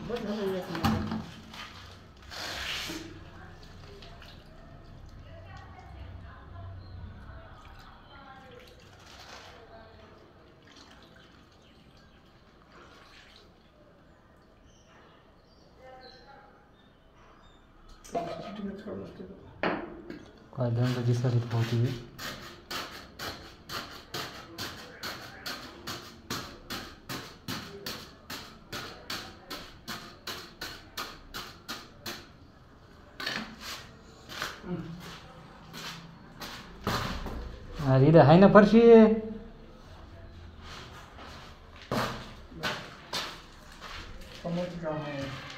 बहुत हो गया समझ कायदे में जिस तरह होती है अरे है ना पर्ची समझ रहा हूँ